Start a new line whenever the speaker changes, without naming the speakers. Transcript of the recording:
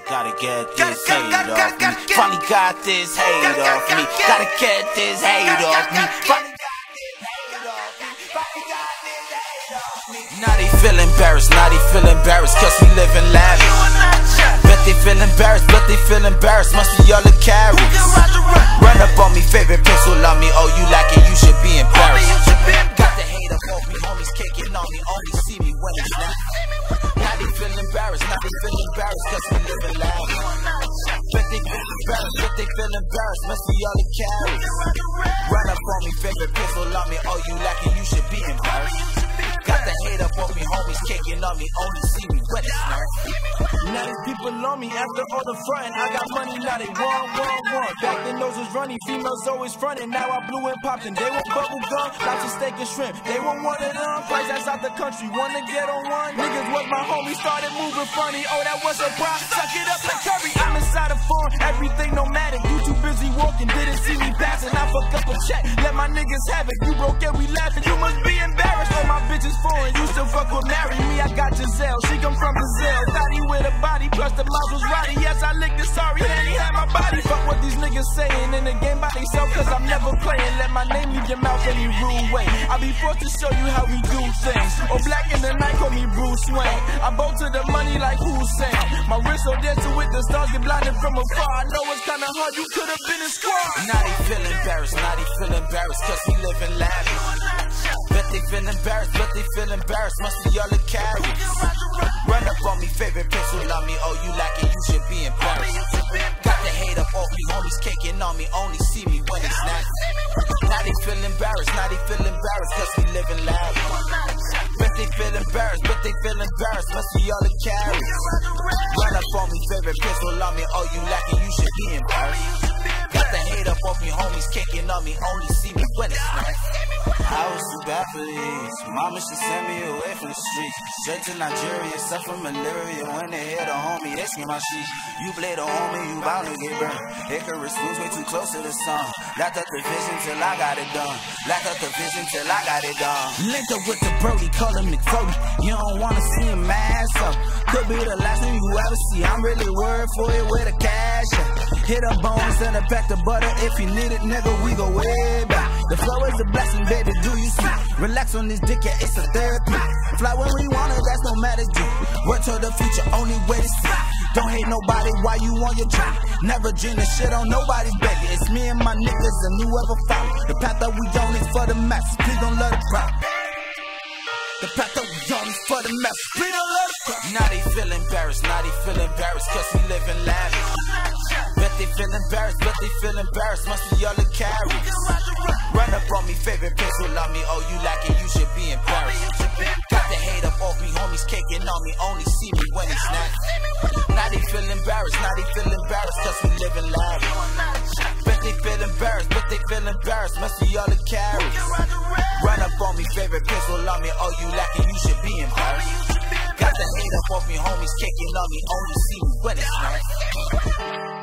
Gotta get this hate off me. Finally got this hate off me. Gotta get this hate off me. Finally got this hate off me. Finally got this hate off me. Now they feel embarrassed, now they feel embarrassed, cause we live in lavish. Bet they feel embarrassed, but they feel embarrassed, must be all the carries. Run up on me, favorite pencil on me, oh you like it, you should be embarrassed. Got the hate up off me, homies caking on me, only see me when it's not. Now they feel embarrassed, now they feel embarrassed, cause we live in lavish. Bet they feel embarrassed, but they feel embarrassed, must be all the carries. Run up on me, favorite pencil on me, oh you like it, you should be embarrassed. Got the hate up on me, homies caking on me, only see me when it's not.
Now these people on me after all the frontin'. I got money, now they want. Back then those was running, females always frontin'. Now I blew and popped and they want bubble gum, lobster steak and shrimp. They want one of them, price that's out the country, wanna get on one. Niggas was my homie, started moving funny. Oh, that was a problem, suck it up like Curry. I'm inside a phone, everything nomadic. You too busy walking, didn't see me passing. I fuck up a check, let my niggas have it. You broke and we laughing, you must be embarrassed. All my bitches foreign, you still fuck with Mary. Me, I got Giselle, she come from Brazil. Thotty with a body, plus the mouth was rotty. Yes, I licked it, sorry, and he had my body. Fuck what these niggas saying in the game by themselves, cause I'm never playing. Let my name leave your mouth any rude way. I'll be forced to show you how we do things. Or black in the night, call me Bruce Wayne. I bow to the money like Hussein. My wrist so dancing with the stars, get blinded from afar. I know it's kinda hard, you could've been a squad.
Now they feel embarrassed, now they feel embarrassed, cause we live in lavish. Bet they feel embarrassed, but they feel embarrassed, must be all the carries. Run up on me, favorite pencil on me, oh you like it, you should be embarrassed. Got the hate up off me, homies caking on me, only see me when it's not. Now they feel embarrassed, now they feel embarrassed, cause we live in lavish. Bet they feel embarrassed, but they feel embarrassed, must be all the carries. Run up on me, favorite pencil on me, oh you like it, you should be embarrassed. Got the hate up off me, homies caking on me, only see me when it's not. I was too bad for these. Mama should send me away from the streets. Straight to Nigeria, suffer malaria. When they hear the homie, they scream my sheep. You play the homie, you bound to get burned. Icarus moves way too close to the sun. Lack up the vision till I got it done. Lack up the vision till I got it done.
Linked up with the Brody, call him McFody. You don't wanna see him mass up. Could be the last thing you ever see. I'm really worried for it with a cash up. Hit a bone, send a pack of butter. If you need it, nigga, we go way back. The flow is a blessing, baby, do you see? Relax on this dick, yeah, it's a therapy. Fly when we want it, that's no matter, G. Work to the future, only way to see. Don't hate nobody while you on your trip. Never dream the shit on nobody's baby. It's me and my niggas and whoever follow. The path that we on is for the masses, please don't let it crowd. The path that we on is for the masses, please don't let it crowd.
Now they feel embarrassed, now they feel embarrassed, cause we live in lavish. Bet they feel embarrassed, but they feel embarrassed, must be all the carries. Run up on me, favorite pencil on me, oh you like it, you should be embarrassed. Got the hate up off me, homies caking on me, only see me when it's not. Now they feel embarrassed, now they feel embarrassed, cause we live in lavish. Bet they feel embarrassed, but they feel embarrassed, must be all the carries. Run up on me, favorite pencil on me, oh you like it, you should be embarrassed. Got the hate up off me, homies caking on me, only see me when it's not.